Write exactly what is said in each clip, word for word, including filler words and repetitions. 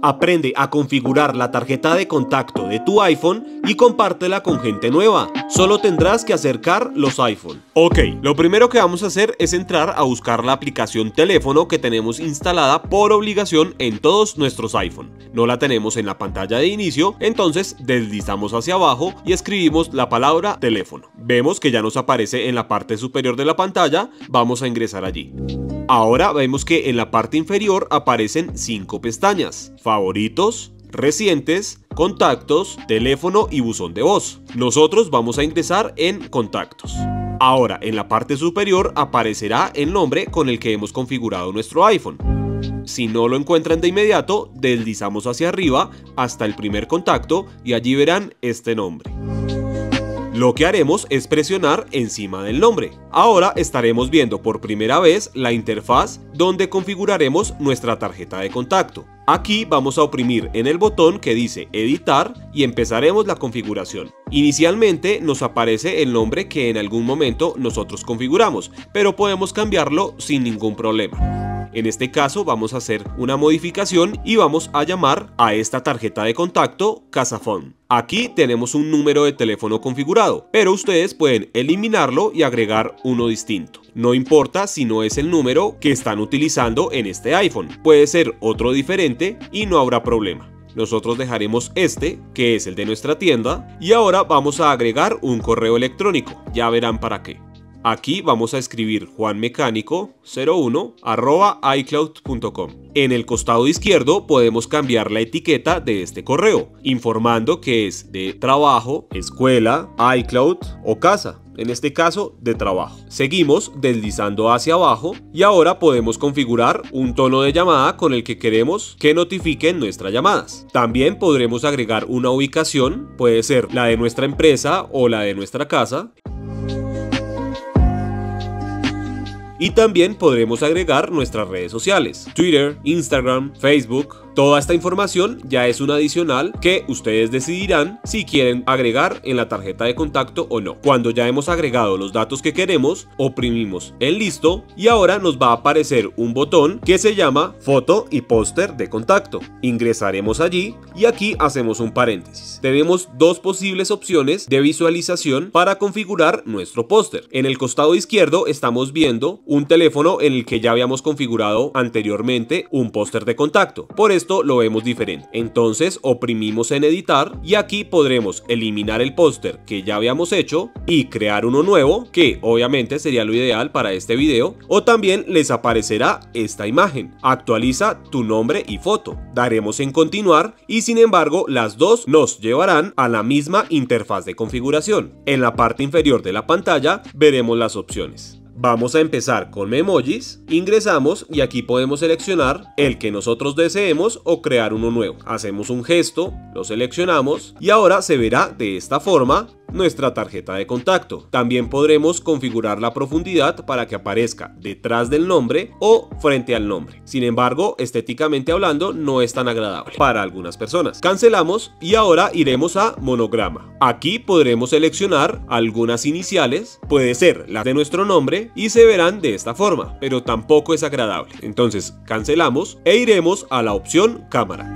Aprende a configurar la tarjeta de contacto de tu iPhone y compártela con gente nueva. Solo tendrás que acercar los iPhone. Ok, lo primero que vamos a hacer es entrar a buscar la aplicación teléfono que tenemos instalada por obligación en todos nuestros iPhone. No la tenemos en la pantalla de inicio, entonces deslizamos hacia abajo y escribimos la palabra teléfono. Vemos que ya nos aparece en la parte superior de la pantalla, vamos a ingresar allí. Ahora vemos que en la parte inferior aparecen cinco pestañas: favoritos, recientes, contactos, teléfono y buzón de voz. Nosotros vamos a ingresar en contactos. Ahora en la parte superior aparecerá el nombre con el que hemos configurado nuestro iPhone. Si no lo encuentran de inmediato, deslizamos hacia arriba hasta el primer contacto y allí verán este nombre. Lo que haremos es presionar encima del nombre. Ahora estaremos viendo por primera vez la interfaz donde configuraremos nuestra tarjeta de contacto. Aquí vamos a oprimir en el botón que dice editar y empezaremos la configuración. Inicialmente nos aparece el nombre que en algún momento nosotros configuramos, pero podemos cambiarlo sin ningún problema. En este caso vamos a hacer una modificación y vamos a llamar a esta tarjeta de contacto Casafón. Aquí tenemos un número de teléfono configurado, pero ustedes pueden eliminarlo y agregar uno distinto. No importa si no es el número que están utilizando en este iPhone, puede ser otro diferente y no habrá problema. Nosotros dejaremos este, que es el de nuestra tienda, y ahora vamos a agregar un correo electrónico, ya verán para qué. Aquí vamos a escribir juanmecánico cero uno arroba icloud punto com. En el costado izquierdo podemos cambiar la etiqueta de este correo, informando que es de trabajo, escuela, iCloud o casa. En este caso, de trabajo. Seguimos deslizando hacia abajo y ahora podemos configurar un tono de llamada con el que queremos que notifiquen nuestras llamadas. También podremos agregar una ubicación, puede ser la de nuestra empresa o la de nuestra casa. Y también podremos agregar nuestras redes sociales: Twitter, Instagram, Facebook. Toda esta información ya es un adicional que ustedes decidirán si quieren agregar en la tarjeta de contacto o no. Cuando ya hemos agregado los datos que queremos, oprimimos en listo y ahora nos va a aparecer un botón que se llama foto y póster de contacto. Ingresaremos allí y aquí hacemos un paréntesis. Tenemos dos posibles opciones de visualización para configurar nuestro póster. En el costado izquierdo estamos viendo un teléfono en el que ya habíamos configurado anteriormente un póster de contacto. Por esto lo vemos diferente. Entonces oprimimos en editar y aquí podremos eliminar el póster que ya habíamos hecho y crear uno nuevo, que obviamente sería lo ideal para este video, o también les aparecerá esta imagen: actualiza tu nombre y foto. Daremos en continuar y sin embargo las dos nos llevarán a la misma interfaz de configuración. En la parte inferior de la pantalla veremos las opciones. Vamos a empezar con emojis, ingresamos y aquí podemos seleccionar el que nosotros deseemos o crear uno nuevo. Hacemos un gesto, lo seleccionamos y ahora se verá de esta forma nuestra tarjeta de contacto. También podremos configurar la profundidad para que aparezca detrás del nombre o frente al nombre. Sin embargo, estéticamente hablando, no es tan agradable para algunas personas. Cancelamos y ahora iremos a monograma. Aquí podremos seleccionar algunas iniciales, puede ser la de nuestro nombre, y se verán de esta forma, pero tampoco es agradable. Entonces cancelamos e iremos a la opción cámara.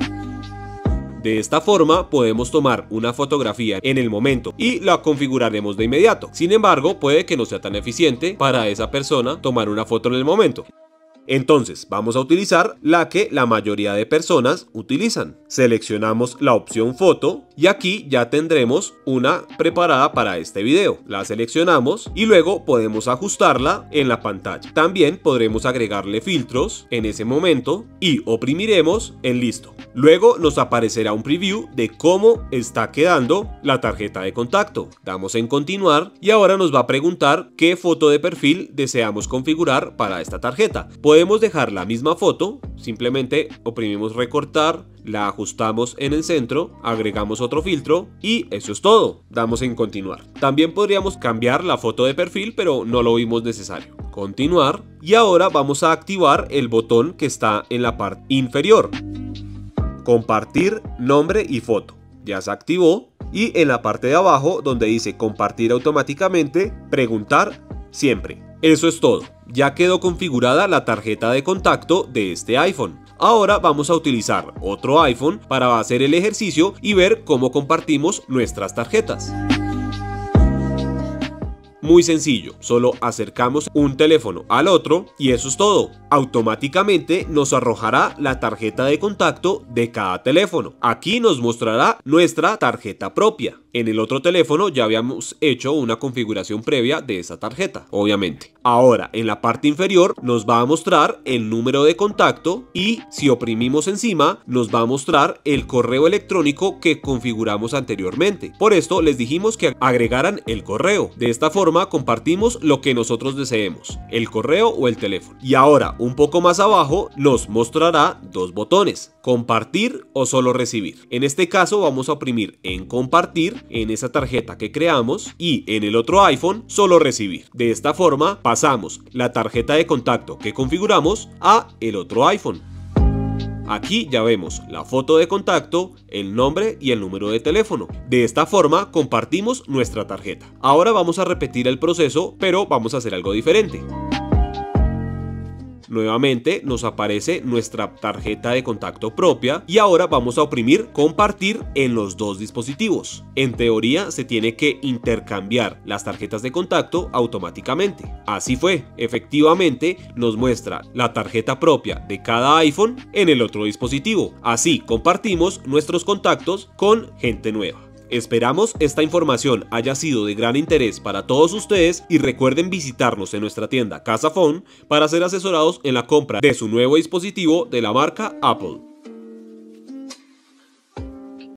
De esta forma podemos tomar una fotografía en el momento y la configuraremos de inmediato. Sin embargo, puede que no sea tan eficiente para esa persona tomar una foto en el momento. Entonces vamos a utilizar la que la mayoría de personas utilizan. Seleccionamos la opción foto y aquí ya tendremos una preparada para este video. La seleccionamos y luego podemos ajustarla en la pantalla. También podremos agregarle filtros en ese momento y oprimiremos en listo. Luego nos aparecerá un preview de cómo está quedando la tarjeta de contacto. Damos en continuar y ahora nos va a preguntar qué foto de perfil deseamos configurar para esta tarjeta. Podemos dejar la misma foto, simplemente oprimimos recortar, la ajustamos en el centro, agregamos otro filtro y eso es todo. Damos en continuar. También podríamos cambiar la foto de perfil, pero no lo vimos necesario. Continuar y ahora vamos a activar el botón que está en la parte inferior. Compartir nombre y foto. Ya se activó y en la parte de abajo donde dice compartir automáticamente, preguntar siempre. Eso es todo. Ya quedó configurada la tarjeta de contacto de este iPhone. Ahora vamos a utilizar otro iPhone para hacer el ejercicio y ver cómo compartimos nuestras tarjetas. Muy sencillo, solo acercamos un teléfono al otro y eso es todo. Automáticamente nos arrojará la tarjeta de contacto de cada teléfono. Aquí nos mostrará nuestra tarjeta propia. En el otro teléfono ya habíamos hecho una configuración previa de esa tarjeta, obviamente. Ahora, en la parte inferior nos va a mostrar el número de contacto y si oprimimos encima nos va a mostrar el correo electrónico que configuramos anteriormente. Por esto les dijimos que agregaran el correo. De esta forma compartimos lo que nosotros deseemos, el correo o el teléfono. Y ahora, un poco más abajo, nos mostrará dos botones, compartir o solo recibir. En este caso vamos a oprimir en compartir en esa tarjeta que creamos y en el otro iPhone solo recibir. De esta forma pasamos la tarjeta de contacto que configuramos a el otro iPhone. Aquí ya vemos la foto de contacto, el nombre y el número de teléfono. De esta forma compartimos nuestra tarjeta. Ahora vamos a repetir el proceso, pero vamos a hacer algo diferente. Nuevamente nos aparece nuestra tarjeta de contacto propia y ahora vamos a oprimir compartir en los dos dispositivos. En teoría se tiene que intercambiar las tarjetas de contacto automáticamente. Así fue, efectivamente nos muestra la tarjeta propia de cada iPhone en el otro dispositivo. Así compartimos nuestros contactos con gente nueva. Esperamos esta información haya sido de gran interés para todos ustedes y recuerden visitarnos en nuestra tienda Casa Phone para ser asesorados en la compra de su nuevo dispositivo de la marca Apple.